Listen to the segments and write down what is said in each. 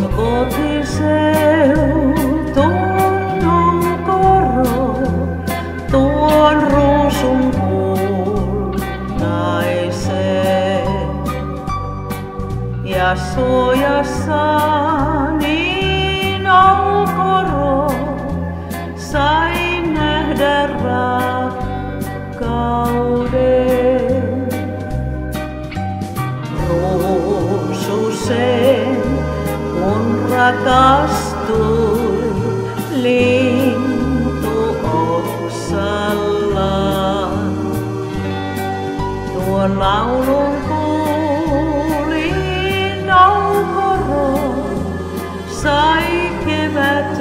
kotiseutun koro, tuon ruusun kultaisen. Ja suojassani naukoro, sain nähdä rakkauden. Ruususeen kun rakastuin lintu oksallaan. Tuon laulun kuulin naukoro, sai kevät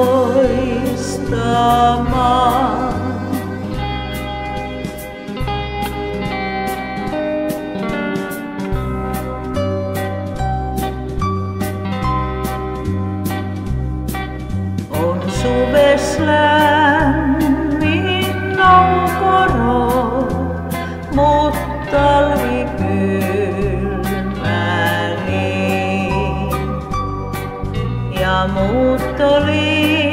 loistamaan. On suves lämmin naukoro, mut talvi kylmä niin. Ja muuttoliike